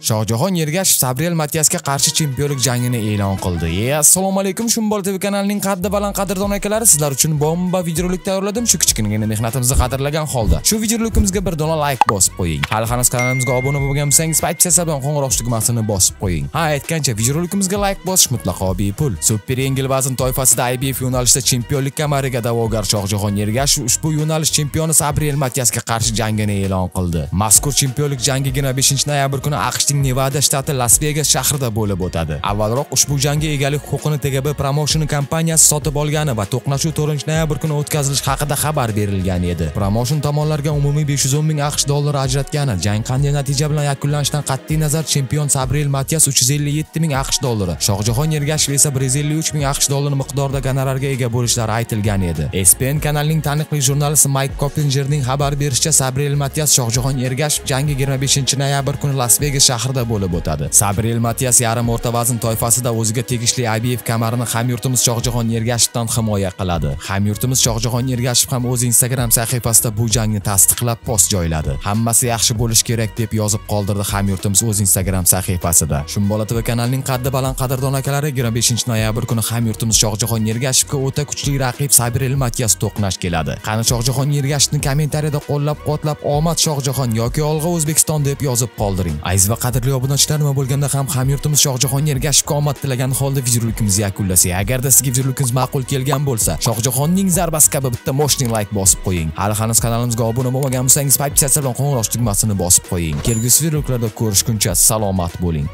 Shohjahon Ergashev Sabriel Matyasga qarshi chempionlik jangini e'lon qildi. Assalomu alaykum, Shumbol TV kanalining qaddi baland qadrdon akalari, sizlar uchun bomba videorolik tayyorladim. Shu kichkinagina mehnatimizni qadrlagan holda shu videorolikimizga bir dona like bosib qo'ying. Hali hanuz kanalimizga obuna bo'lmagan bo'lsangiz, paytcha bilan qo'ng'iroq tugmasini bosib qo'ying. Aytgancha videorolikimizga like bosish mutlaqo bepul. Super yengil vazn toifasida IBF yo'nalishida chempionlik kamariga da'vogar Shohjahon Ergashev ushbu yo'nalish chempioni Sabriel Matyasga qarshi jangini e'lon qildi. Mazkur chempionlik jangi 5-noyabr kuni AQShning Nevada shtati Las Vegas shahrida bo'lib o'tadi. Avvalroq ushbu jangga egalik huquqini TGB Promotion kompaniyasi sotib olgani va to'qnashuv 4-noyabr kuni o'tkazilishi haqida xabar berilgan edi. Promotion tomonlarga umumiy 510 ming AQSh dollari ajratgani, jang qanday natija bilan yakunlanishidan qat'iy nazar chempion Sabriel Matyas 357 ming AQSh dollari, Shohjahon Ergashev esa 153 ming AQSh dollari miqdorida gonorarga ega bo'lishlari aytilgan edi. ESPN kanalining taniqli jurnalisti Mike Koppingerning xabar berishicha, Sabriel Matyas Shohjahon Ergashev jangi 25-noyabr kuni Las Vegas shahrida bo'lib o'tadi. Sabriel Matyas yarim o'rta vazn toifasida o'ziga tegishli IBF kamarini hamyurtimiz Shohjahon Ergashevdan himoya qiladi. Hamyurtimiz Shohjahon Ergashev ham o'z Instagram sahifasida bu jangni tasdiqlab post joyladi. Hammasi yaxshi bo'lish kerak deb yozib qoldirdi hamyurtimiz o'z Instagram sahifasida. Shumbol TV kanalining qaddi baland qadrdon akalari, 25-noyabr kuni hamyurtimiz Shohjahon Ergashevga o'ta kuchli raqib Sabriel Matyas to'qnash keladi. Qani Shohjahon Ergashevni kommentariyada qo'llab-quvvatlab omad Shohjahon yoki olg'a O'zbekiston deb yozib qoldiring. Aziz va qadrli obunachilar, nima bo'lganda ham hamyurtimiz Shohjahon Ergashevga omad tilagan holda videorolikimizni yakunlasak. Agarda sizga videorolikimiz ma'qul kelgan bo'lsa, Shohjahonning zarbasi kabi bitta moshning like bosib qo'ying. Hali hanuz kanalimizga obuna bo'lmagan bo'lsangiz, paytcha bilan qo'ng'iroq tugmasini bosib qo'ying. Kelgusi videoroliklarda ko'rishguncha salomat bo'ling.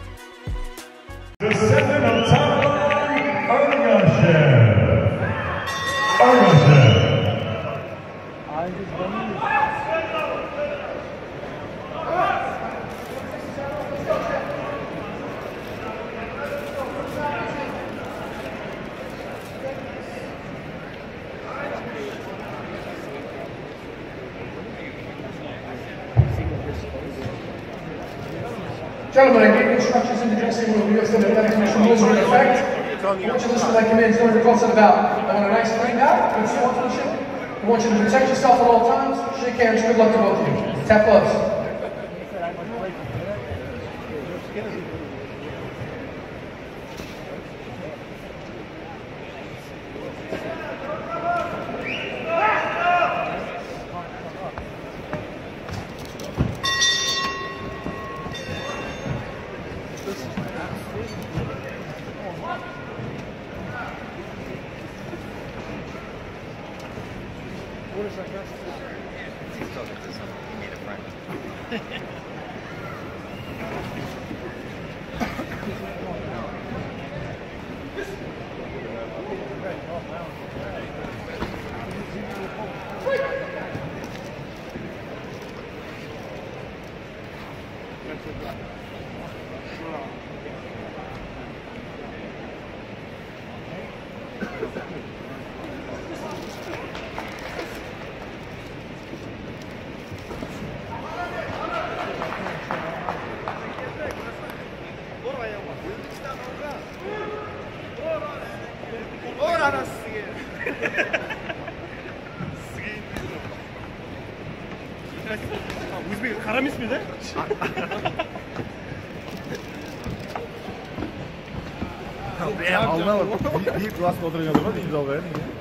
Gentlemen, I gave instructions in the dressing room. You're going to let commission rules are in effect. I want you to listen to that command. It's going to concept about. I want a nice clean out. Good sportsmanship. I want you to protect yourself at all times. Shake hands. Good luck to both of you. Tap gloves. Uzbek karam ismi de? Alman bir klas oturuyor da değil mi?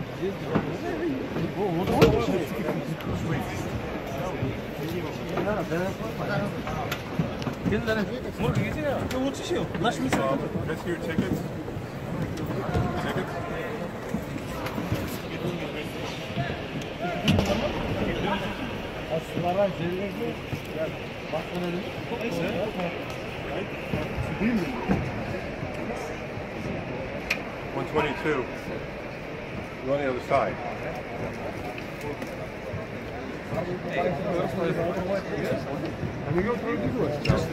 Aslında zevkli. Bak öyle. Neyse. Değil mi? 122. You're on the other side. Can we go through the door? Just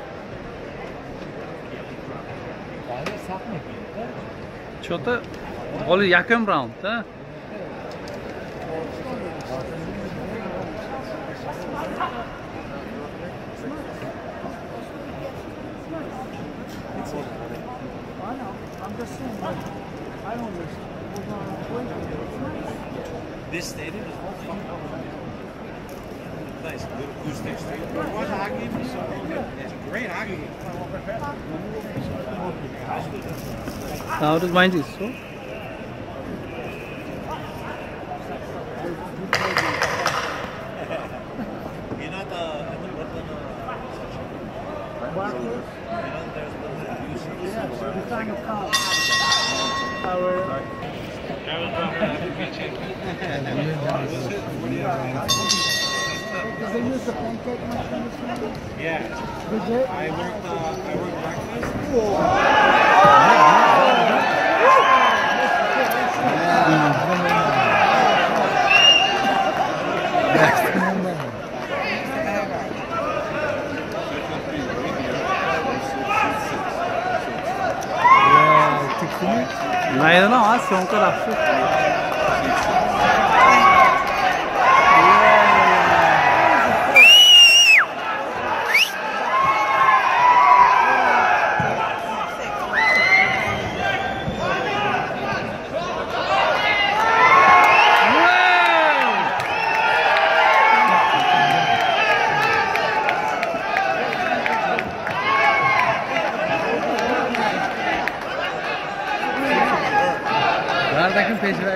Что-то Oli yakın round, ha? This stadium is all fucking nice. Little acoustic stadium. Watch a hockey game. It's a great hockey game. How does mine is so? You're not They use the pancake machine. Yeah. I worked I don't know, I don't know. Neredeki peşine